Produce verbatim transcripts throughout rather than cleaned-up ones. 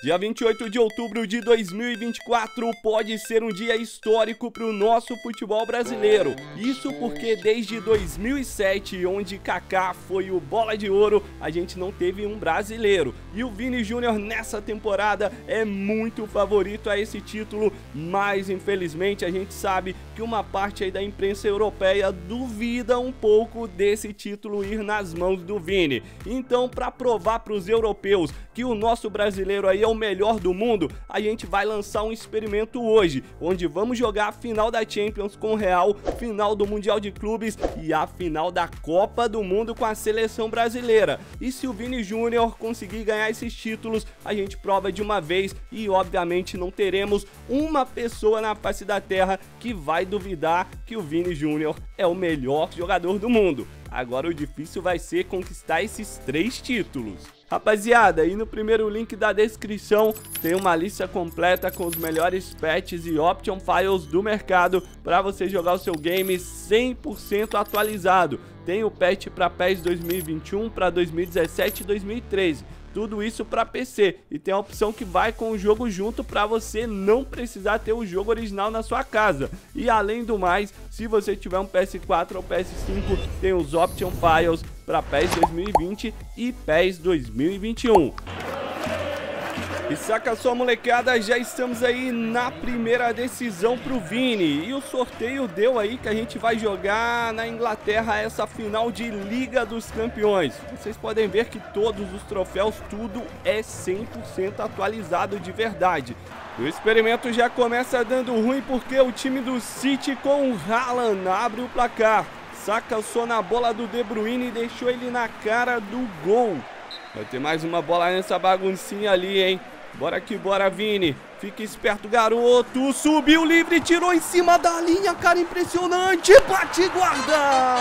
Dia vinte e oito de outubro de dois mil e vinte e quatro pode ser um dia histórico para o nosso futebol brasileiro. Isso porque desde dois mil e sete, onde Kaká foi o bola de ouro, a gente não teve um brasileiro. E o Vini Júnior nessa temporada é muito favorito a esse título, mas infelizmente a gente sabe que uma parte aí da imprensa europeia duvida um pouco desse título ir nas mãos do Vini. Então, para provar para os europeus que o nosso brasileiro aí é o melhor do mundo, a gente vai lançar um experimento hoje, onde vamos jogar a final da Champions com o Real, final do Mundial de Clubes e a final da Copa do Mundo com a seleção brasileira. E se o Vini Júnior conseguir ganhar esses títulos, a gente prova de uma vez e obviamente não teremos uma pessoa na face da terra que vai duvidar que o Vini Júnior é o melhor jogador do mundo. Agora o difícil vai ser conquistar esses três títulos. Rapaziada, aí no primeiro link da descrição tem uma lista completa com os melhores patches e option files do mercado para você jogar o seu game cem por cento atualizado. Tem o patch para PES dois mil e vinte e um, para dois mil e dezessete e dois mil e treze. Tudo isso para P C, e tem a opção que vai com o jogo junto para você não precisar ter o jogo original na sua casa. E além do mais, se você tiver um P S quatro ou P S cinco, tem os option files para PES dois mil e vinte e PES dois mil e vinte e um. E saca só, molecada, já estamos aí na primeira decisão pro Vini. E o sorteio deu aí que a gente vai jogar na Inglaterra essa final de Liga dos Campeões. Vocês podem ver que todos os troféus, tudo é cem por cento atualizado de verdade. O experimento já começa dando ruim porque o time do City com o Haaland abre o placar. Saca só na bola do De Bruyne e deixou ele na cara do gol. Vai ter mais uma bola nessa baguncinha ali, hein? Bora que bora, Vini. Fica esperto, garoto. Subiu livre, tirou em cima da linha, cara, impressionante. Bate e guarda.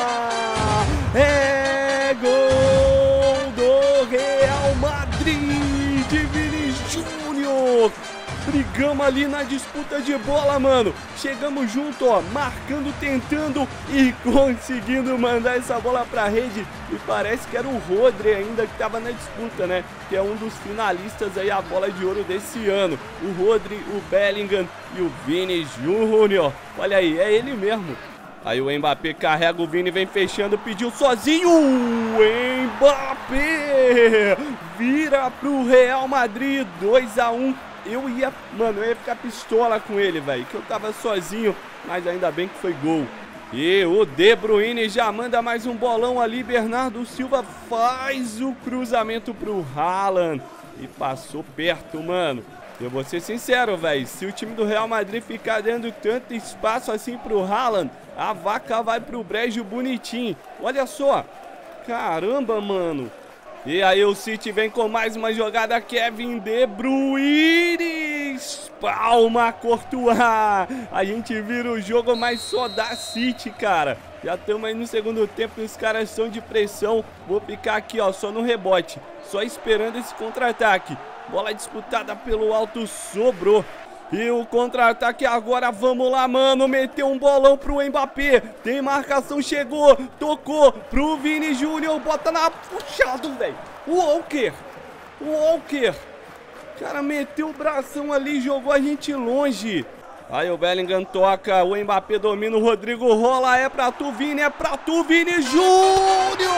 É gol do Real Madrid de Vini Júnior. Brigamos ali na disputa de bola, mano. Chegamos junto, ó, marcando, tentando e conseguindo mandar essa bola pra rede. E parece que era o Rodri ainda que tava na disputa, né? Que é um dos finalistas aí, a bola de ouro desse ano. O Rodri, o Bellingham e o Vini Júnior. Olha aí, é ele mesmo. Aí o Mbappé carrega o Vini, vem fechando, pediu sozinho. O Mbappé vira pro Real Madrid, dois a um. Eu ia, mano, eu ia ficar pistola com ele, velho, que eu tava sozinho, mas ainda bem que foi gol. E o De Bruyne já manda mais um bolão ali, Bernardo Silva faz o cruzamento pro Haaland e passou perto, mano. Eu vou ser sincero, velho, se o time do Real Madrid ficar dando tanto espaço assim pro Haaland, a vaca vai pro brejo bonitinho. Olha só, caramba, mano. E aí o City vem com mais uma jogada, Kevin De Bruyne, palma, Courtois. A gente vira o jogo, mas só dá City, cara. Já estamos aí no segundo tempo e os caras são de pressão. Vou ficar aqui, ó, só no rebote, só esperando esse contra-ataque. Bola disputada pelo alto, sobrou. E o contra-ataque agora, vamos lá, mano, meteu um bolão pro Mbappé, tem marcação, chegou, tocou pro Vini Júnior, bota na puxado, velho, Walker, Walker, cara, meteu o bração ali, jogou a gente longe. Aí o Bellingham toca, o Mbappé domina, o Rodrigo rola, é pra tu, Vini, é pra tu, Vini Júnior,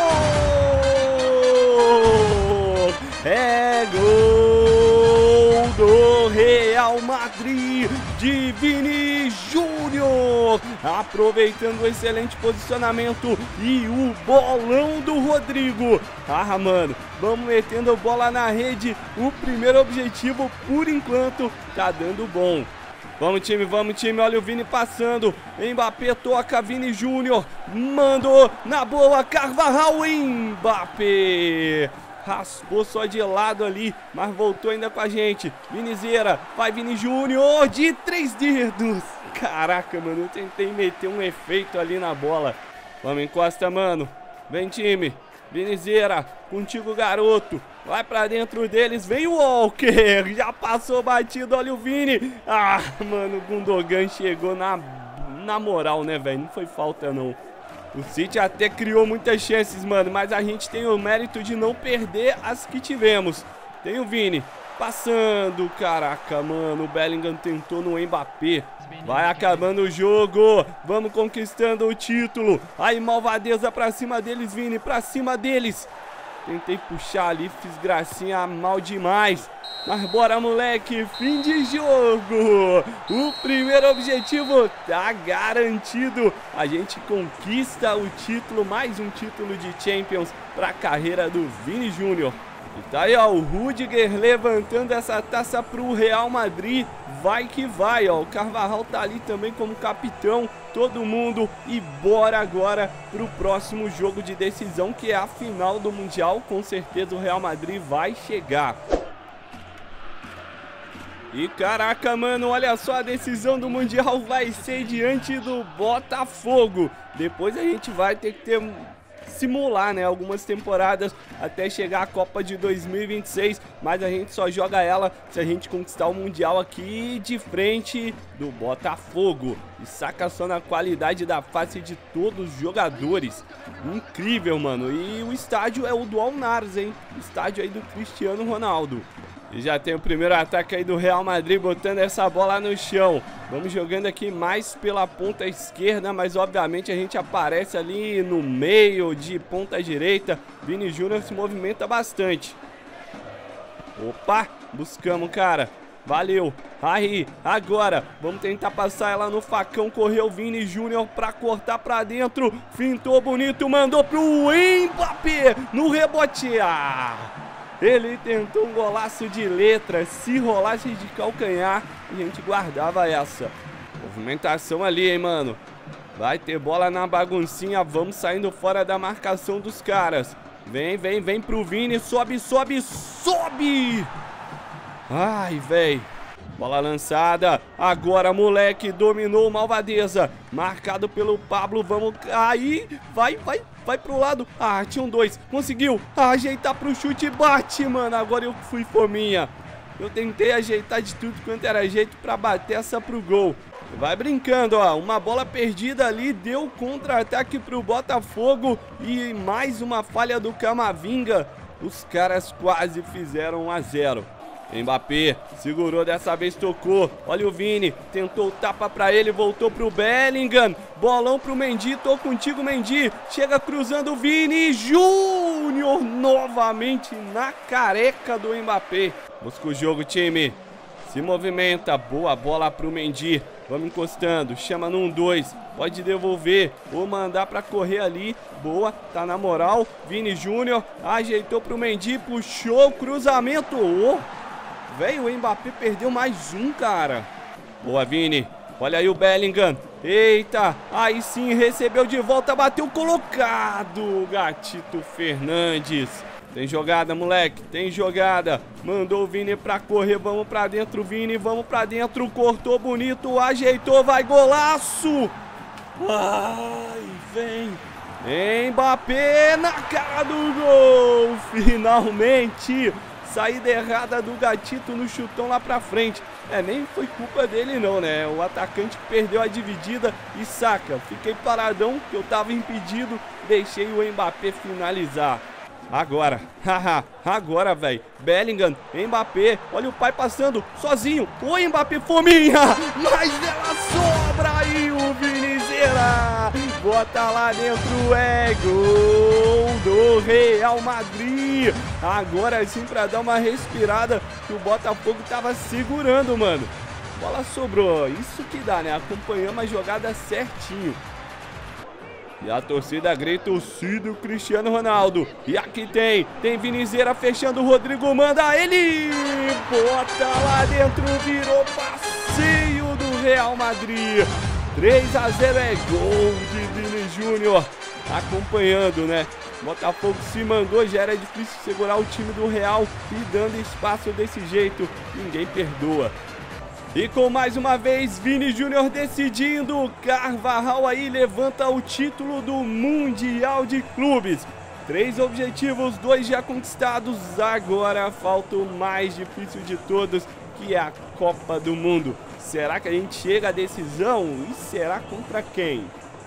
é gol do Real Madrid de Vini Júnior, aproveitando o excelente posicionamento e o bolão do Rodrigo. Ah, mano, vamos metendo bola na rede, o primeiro objetivo por enquanto tá dando bom. Vamos, time, vamos, time, olha o Vini passando, Mbappé toca, Vini Júnior, mandou na boa, Carvajal, Mbappé raspou só de lado ali, mas voltou ainda com a gente. Vinizeira, vai Vini Júnior de três dedos. Caraca, mano, eu tentei meter um efeito ali na bola. Vamos, encosta, mano. Vem, time. Vinizeira, contigo, garoto. Vai pra dentro deles, vem o Walker. Já passou batido, olha o Vini. Ah, mano, o Gundogan chegou na, na moral, né, velho? Não foi falta, não. O City até criou muitas chances, mano, mas a gente tem o mérito de não perder as que tivemos. Tem o Vini, Passando, caraca, mano, o Bellingham tentou no Mbappé. Vai acabando o jogo, vamos conquistando o título. Aí, malvadeza pra cima deles, Vini, pra cima deles. Tentei puxar ali, fiz gracinha mal demais. Mas bora, moleque, fim de jogo. O primeiro objetivo tá garantido. A gente conquista o título, mais um título de Champions pra carreira do Vini Júnior. E tá aí, ó, o Rudiger levantando essa taça pro Real Madrid. Vai que vai, ó. O Carvajal tá ali também como capitão. Todo mundo. E bora agora pro próximo jogo de decisão, que é a final do Mundial. Com certeza o Real Madrid vai chegar. E caraca, mano, olha só, a decisão do Mundial vai ser diante do Botafogo. Depois a gente vai ter que ter... simular, né, algumas temporadas até chegar à Copa de dois mil e vinte e seis, mas a gente só joga ela se a gente conquistar o Mundial aqui de frente do Botafogo. E saca só na qualidade da face de todos os jogadores. Incrível, mano. E o estádio é o do Al Nassr, hein? O estádio aí do Cristiano Ronaldo. E já tem o primeiro ataque aí do Real Madrid botando essa bola no chão. Vamos jogando aqui mais pela ponta esquerda, mas obviamente a gente aparece ali no meio de ponta direita. Vini Júnior se movimenta bastante. Opa, buscamos, cara. Valeu. Aí, agora, vamos tentar passar ela no facão. Correu o Vini Júnior pra cortar pra dentro. Fintou bonito, mandou pro Mbappé no rebote. Ah! Ele tentou um golaço de letra. Se rolasse de calcanhar, a gente guardava essa. Movimentação ali, hein, mano. Vai ter bola na baguncinha. Vamos saindo fora da marcação dos caras. Vem, vem, vem pro Vini. Sobe, sobe, sobe. Ai, velho. Bola lançada. Agora, moleque. Dominou o Malvadeza. Marcado pelo Pablo. Vamos cair. Vai, vai. Vai pro lado. Ah, tinham dois. Conseguiu. Ah, ajeitar pro chute. Bate, mano. Agora eu fui fominha. Eu tentei ajeitar de tudo quanto era jeito pra bater essa pro gol. Vai brincando, ó. Uma bola perdida ali. Deu contra-ataque pro Botafogo. E mais uma falha do Camavinga. Os caras quase fizeram um a zero. Mbappé segurou, dessa vez tocou. Olha o Vini, tentou tapa pra ele, voltou pro Bellingham. Bolão pro Mendy, tô contigo, Mendy. Chega cruzando o Vini Júnior novamente na careca do Mbappé. Busca o jogo, time. Se movimenta, boa bola pro Mendy. Vamos encostando, chama no um dois. Pode devolver ou mandar pra correr ali. Boa, tá na moral. Vini Júnior ajeitou pro Mendy, puxou o cruzamento. Oh! Velho, o Mbappé perdeu mais um, cara. Boa, Vini. Olha aí o Bellingham. Eita, aí sim, recebeu de volta, bateu colocado. Gatito Fernandes. Tem jogada, moleque, tem jogada. Mandou o Vini pra correr, vamos pra dentro, Vini, vamos pra dentro. Cortou bonito, ajeitou, vai, golaço. Ai, vem. Mbappé na cara do gol. Finalmente. Saída errada do Gatito no chutão lá pra frente. É, nem foi culpa dele não, né? O atacante que perdeu a dividida e saca. Fiquei paradão, que eu tava impedido. Deixei o Mbappé finalizar. Agora, haha, agora, velho. Bellingham, Mbappé. Olha o pai passando sozinho. O Mbappé, fominha. Mas ela sobra aí, o Vinizeira. Bota lá dentro, é gol do Real Madrid. Agora sim, pra dar uma respirada, que o Botafogo tava segurando, mano. Bola sobrou. Isso que dá, né? Acompanhamos a jogada certinho. E a torcida grita o sim do Cristiano Ronaldo. E aqui tem, tem Vinizeira fechando, o Rodrigo manda ele. Bota lá dentro, virou passeio do Real Madrid. três a zero é gol de Vini Júnior. Acompanhando, né? Botafogo se mandou, já era difícil segurar o time do Real. E dando espaço desse jeito, ninguém perdoa. E com mais uma vez, Vini Júnior decidindo. Carvajal aí levanta o título do Mundial de Clubes. Três objetivos, dois já conquistados. Agora falta o mais difícil de todos, que é a Copa do Mundo. Será que a gente chega à decisão? E será contra quem?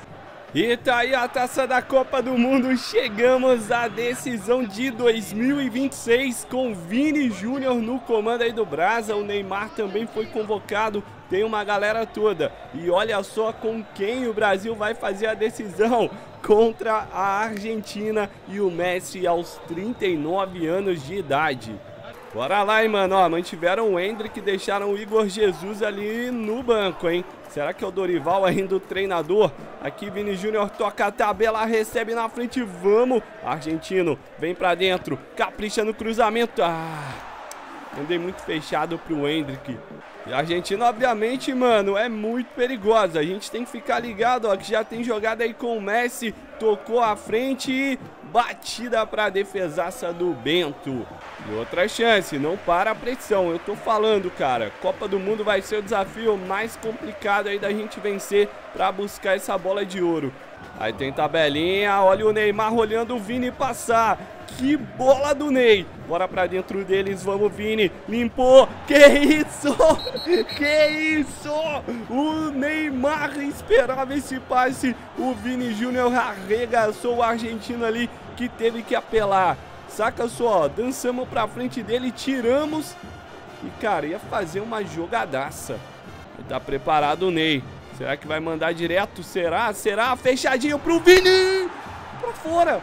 E tá aí a taça da Copa do Mundo, chegamos à decisão de dois mil e vinte e seis com Vini Júnior no comando aí do Brasa, o Neymar também foi convocado, tem uma galera toda. E olha só com quem o Brasil vai fazer a decisão, contra a Argentina e o Messi aos trinta e nove anos de idade. Bora lá, hein, mano, ó, mantiveram o Endrick, deixaram o Igor Jesus ali no banco, hein. Será que é o Dorival ainda o treinador? Aqui Vini Júnior toca a tabela, recebe na frente, vamos. Argentino, vem pra dentro, capricha no cruzamento. Ah, andei muito fechado pro Endrick. E a Argentina, obviamente, mano, é muito perigosa. A gente tem que ficar ligado, ó, que já tem jogada aí com o Messi. Tocou à frente e batida pra defesaça do Bento. E outra chance, não para a pressão. Eu tô falando, cara, Copa do Mundo vai ser o desafio mais complicado aí da gente vencer pra buscar essa bola de ouro. Aí tem tabelinha, olha o Neymar olhando o Vini passar. Que bola do Ney. Bora pra dentro deles, vamos Vini. Limpou, que isso? Que isso? O Neymar esperava esse passe. O Vini Júnior arregaçou o argentino ali que teve que apelar. Saca só, dançamos pra frente dele, tiramos. E cara, ia fazer uma jogadaça. Tá preparado o Ney. Será que vai mandar direto? Será? Será? Fechadinho pro Vini! Pra fora!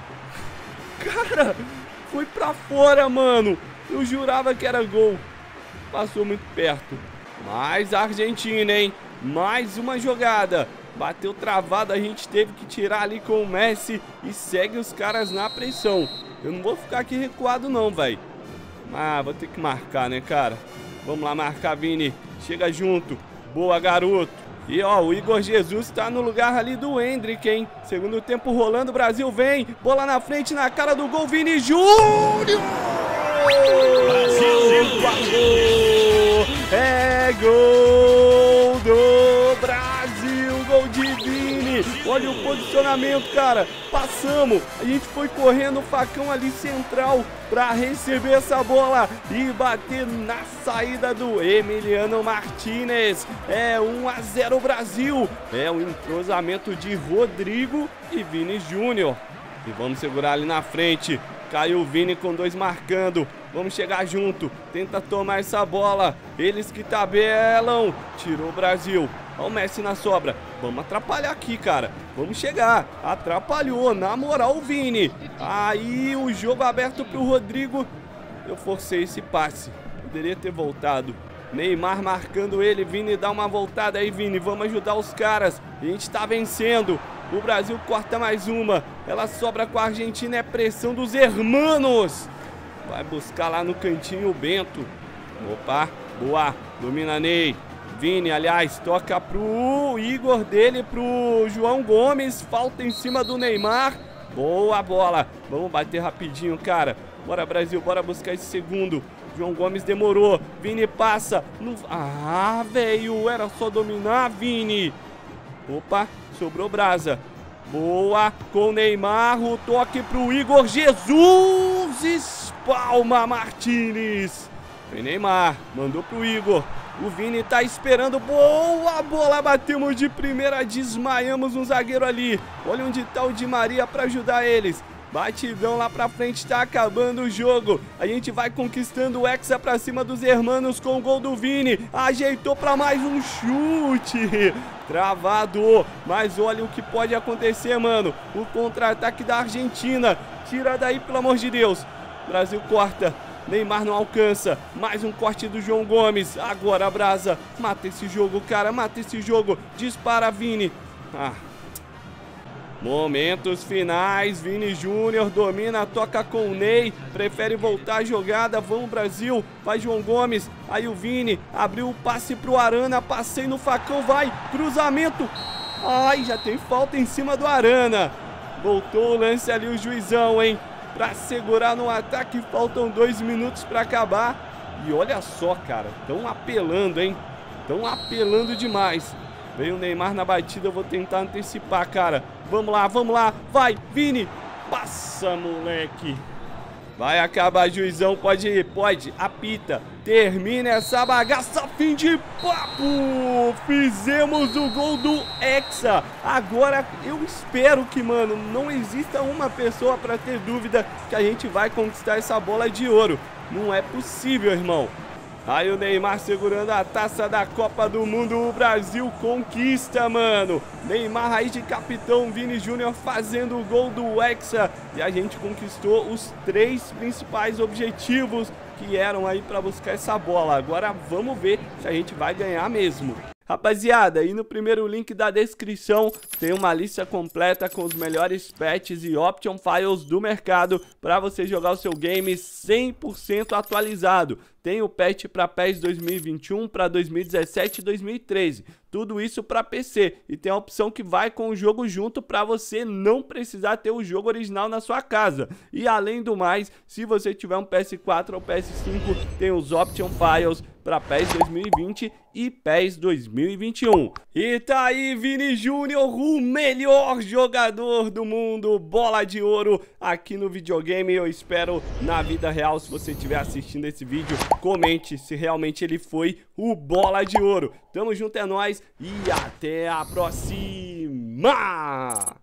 Cara, foi pra fora, mano. Eu jurava que era gol. Passou muito perto. Mais a Argentina, hein? Mais uma jogada. Bateu travado, a gente teve que tirar ali com o Messi. E segue os caras na pressão. Eu não vou ficar aqui recuado não, velho. Ah, vou ter que marcar, né, cara? Vamos lá marcar, Vini. Chega junto. Boa, garoto. E ó, o Igor Jesus tá no lugar ali do Endrick, hein? Segundo tempo rolando, o Brasil vem. Bola na frente, na cara do gol, Vini Júnior! Brasil! Guardou! É gol do Brasil! Gol de Vini! Olha o posicionamento, cara. Passamos. A gente foi correndo o facão ali central para receber essa bola e bater na saída do Emiliano Martinez. É um a zero Brasil. É o entrosamento de Rodrigo e Vini Júnior. E vamos segurar ali na frente. Caiu o Vini com dois marcando. Vamos chegar junto. Tenta tomar essa bola. Eles que tabelam. Tirou o Brasil. Olha o Messi na sobra. Vamos atrapalhar aqui, cara. Vamos chegar. Atrapalhou. Na moral, o Vini. Aí o jogo aberto pro Rodrigo. Eu forcei esse passe. Poderia ter voltado. Neymar marcando ele. Vini dá uma voltada aí, Vini. Vamos ajudar os caras. A gente tá vencendo. O Brasil corta mais uma. Ela sobra com a Argentina. É pressão dos hermanos. Vai buscar lá no cantinho o Bento. Opa, boa. Domina Ney. Vini, aliás, toca pro Igor dele, pro João Gomes. Falta em cima do Neymar. Boa bola. Vamos bater rapidinho, cara. Bora, Brasil, bora buscar esse segundo. João Gomes demorou. Vini passa. No... Ah, velho, era só dominar, Vini. Opa, sobrou Brasa. Boa, com o Neymar, o toque pro Igor Jesus. Espalma Martinez. Foi Neymar, mandou pro Igor. O Vini tá esperando, boa bola, batemos de primeira, desmaiamos um zagueiro ali. Olha onde tá o Di Maria pra ajudar eles. Batidão lá pra frente, tá acabando o jogo. A gente vai conquistando o Hexa pra cima dos hermanos com o gol do Vini. Ajeitou pra mais um chute. Travado. Mas olha o que pode acontecer, mano. O contra-ataque da Argentina. Tira daí, pelo amor de Deus. Brasil corta. Neymar não alcança. Mais um corte do João Gomes. Agora, Brasa. Mata esse jogo, cara. Mata esse jogo. Dispara, Vini. Ah. Momentos finais. Vini Júnior domina. Toca com o Ney. Prefere voltar a jogada. Vamos, Brasil. Vai, João Gomes. Aí o Vini. Abriu o passe pro Arana. Passei no facão. Vai. Cruzamento. Ai, já tem falta em cima do Arana. Voltou o lance ali o juizão, hein? Pra segurar no ataque, faltam dois minutos pra acabar. E olha só, cara, tão apelando, hein? Tão apelando demais. Veio o Neymar na batida, eu vou tentar antecipar, cara. Vamos lá, vamos lá, vai, Vini. Passa, moleque. Vai acabar, juizão, pode ir, pode, apita. termina essa bagaça, fim de papo! Fizemos o gol do Hexa. Agora eu espero que, mano, não exista uma pessoa pra ter dúvida que a gente vai conquistar essa bola de ouro. Não é possível, irmão. Aí o Neymar segurando a taça da Copa do Mundo, o Brasil conquista, mano. Neymar, raiz de capitão, Vini Júnior fazendo o gol do Hexa. E a gente conquistou os três principais objetivos que eram aí pra buscar essa bola. Agora vamos ver se a gente vai ganhar mesmo. Rapaziada, aí no primeiro link da descrição tem uma lista completa com os melhores patches e option files do mercado para você jogar o seu game cem por cento atualizado. Tem o patch para PES dois mil e vinte e um, para dois mil e dezessete e dois mil e treze. Tudo isso para P C. E tem a opção que vai com o jogo junto para você não precisar ter o jogo original na sua casa. E além do mais, se você tiver um P S quatro ou P S cinco, tem os option files para PES dois mil e vinte e PES dois mil e vinte e um. E tá aí Vini Júnior, o melhor jogador do mundo, bola de ouro aqui no videogame. Eu espero na vida real, se você estiver assistindo esse vídeo, comente se realmente ele foi o bola de ouro. Tamo junto, é nóis e até a próxima!